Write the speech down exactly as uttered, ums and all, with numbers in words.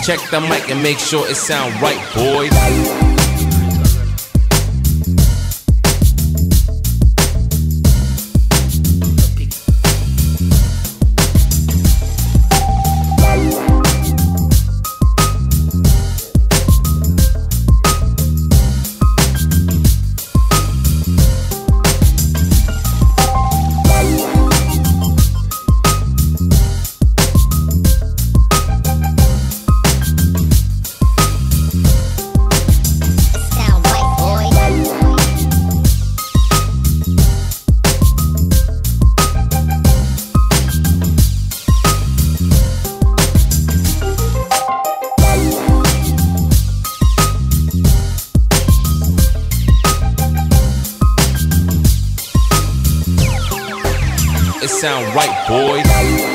Check the mic and make sure it sound right, boys. It sound right, boys.